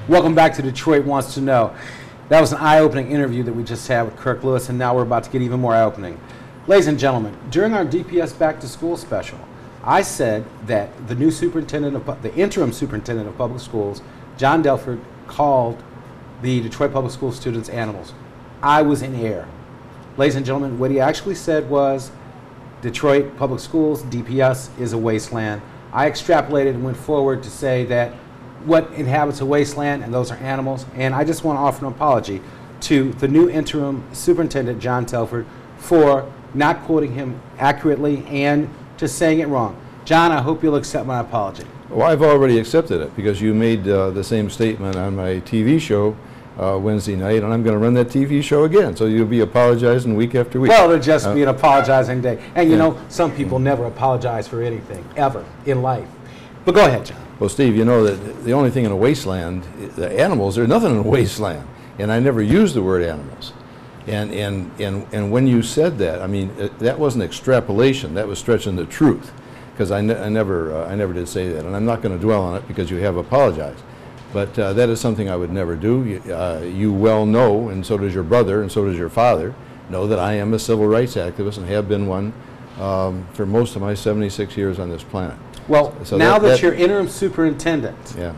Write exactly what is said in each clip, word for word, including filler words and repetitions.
Welcome back to Detroit Wants to Know. That was an eye-opening interview that we just had with Kirk Lewis, and now we're about to get even more eye-opening. Ladies and gentlemen, during our D P S Back to School special, I said that the new superintendent of the interim superintendent of public schools, John Telford, called the Detroit Public School students animals. I was in error. Ladies and gentlemen, what he actually said was Detroit Public Schools, D P S, is a wasteland. I extrapolated and went forward to say that what inhabits a wasteland, and those are animals. And I just want to offer an apology to the new interim superintendent, John Telford, for not quoting him accurately and just saying it wrong. John, I hope you'll accept my apology. Well, I've already accepted it because you made uh, the same statement on my T V show uh, Wednesday night, and I'm going to run that T V show again. So you'll be apologizing week after week. Well, it'll just uh, be an apologizing day. And you yeah. know, some people never apologize for anything, ever, in life. But go ahead, John. Well, Steve, you know that the only thing in a wasteland, the animals, there's nothing in a wasteland. And I never used the word animals. And, and, and, and when you said that, I mean, it, that wasn't extrapolation, that was stretching the truth. Because I, ne I, never, uh, I never did say that. And I'm not going to dwell on it because you have apologized. But uh, that is something I would never do. You, uh, you well know, and so does your brother, and so does your father, know that I am a civil rights activist and have been one um, for most of my seventy-six years on this planet. Well, so now that, that, that you're interim superintendent yeah.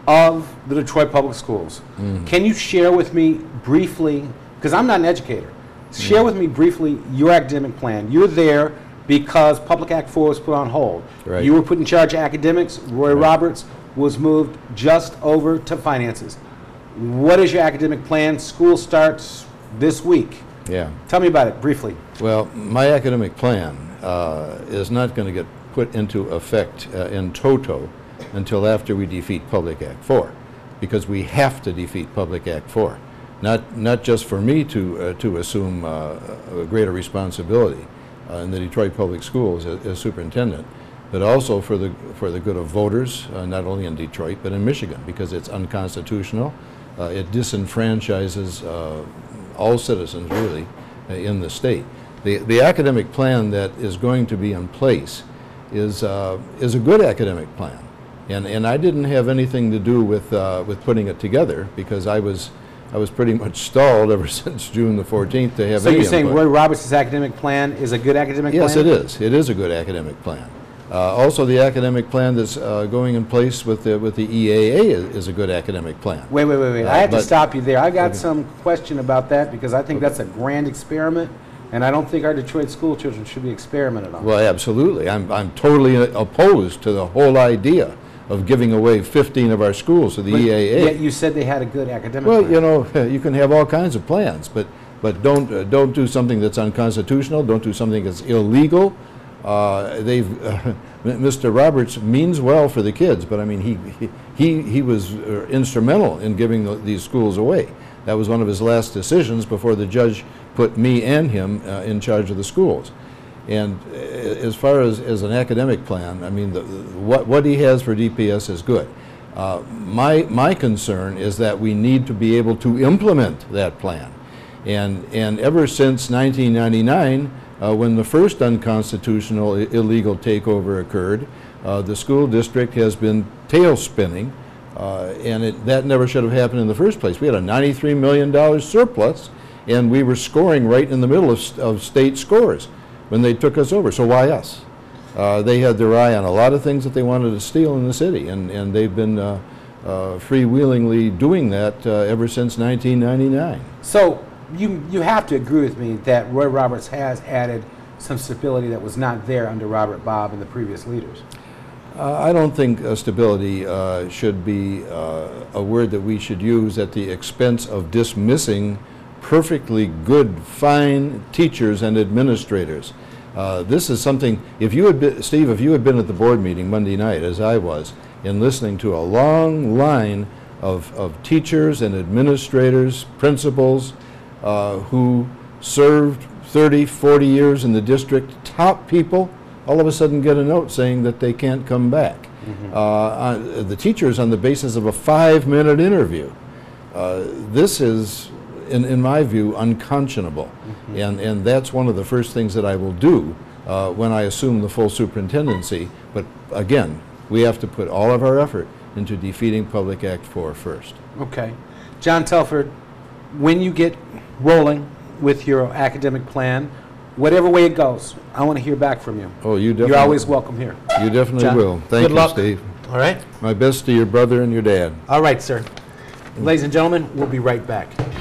of the Detroit Public Schools, mm. can you share with me briefly, because I'm not an educator, share mm. with me briefly your academic plan. You're there because Public Act four was put on hold. Right. You were put in charge of academics. Roy right. Roberts was moved just over to finances. What is your academic plan? School starts this week. Yeah. Tell me about it briefly. Well, my academic plan uh, is not going to get put into effect uh, in toto until after we defeat Public Act four, because we have to defeat Public Act four. Not, not just for me to, uh, to assume uh, a greater responsibility uh, in the Detroit Public Schools as, as superintendent, but also for the, for the good of voters, uh, not only in Detroit, but in Michigan, because it's unconstitutional. Uh, it disenfranchises uh, all citizens, really, uh, in the state. The, the academic plan that is going to be in place is, uh, is a good academic plan. And, and I didn't have anything to do with, uh, with putting it together, because I was, I was pretty much stalled ever since June the fourteenth to have so any you're saying input. Roy Roberts' academic plan is a good academic yes, plan? Yes, it is. It is a good academic plan. Uh, also, the academic plan that's uh, going in place with the, with the E A A is, is a good academic plan. Wait, wait, wait, wait. Uh, I have to but- stop you there. I got Okay. some question about that, because I think Okay. that's a grand experiment, and I don't think our Detroit school children should be experimented on. Well, absolutely. I'm, I'm totally opposed to the whole idea of giving away fifteen of our schools to the But E A A. yet you said they had a good academic Well, plan. you know, you can have all kinds of plans, but, but don't, uh, don't do something that's unconstitutional, don't do something that's illegal. Uh, they've, uh, Mister Roberts means well for the kids, but I mean, he, he, he was uh, instrumental in giving the, these schools away. That was one of his last decisions before the judge put me and him uh, in charge of the schools. And uh, as far as, as an academic plan, I mean, the, the, what, what he has for D P S is good. Uh, my, my concern is that we need to be able to implement that plan. And, and ever since nineteen ninety-nine, uh, when the first unconstitutional I illegal takeover occurred, uh, the school district has been tail spinning, uh, and it, that never should have happened in the first place. We had a ninety-three million dollar surplus, and we were scoring right in the middle of, of state scores when they took us over. So why us? Uh, they had their eye on a lot of things that they wanted to steal in the city, and, and they've been uh, uh, freewheelingly doing that uh, ever since nineteen ninety-nine. So you, you have to agree with me that Roy Roberts has added some stability that was not there under Robert Bobb and the previous leaders. Uh, I don't think uh, stability uh, should be uh, a word that we should use at the expense of dismissing perfectly good, fine teachers and administrators. Uh, this is something, if you had been, Steve, if you had been at the board meeting Monday night, as I was, in listening to a long line of, of teachers and administrators, principals, uh, who served thirty, forty years in the district, top people, all of a sudden get a note saying that they can't come back. Mm-hmm. uh, uh, the teachers on the basis of a five-minute interview. Uh, this is, in, in my view, unconscionable. Mm-hmm. and, and that's one of the first things that I will do uh, when I assume the full superintendency. But again, we have to put all of our effort into defeating Public Act four first. Okay. John Telford, when you get rolling with your academic plan, whatever way it goes, I want to hear back from you. Oh, you definitely. You're always welcome here. You definitely John, will. Thank good you, luck. Steve. All right? My best to your brother and your dad. All right, sir. Ladies and gentlemen, we'll be right back.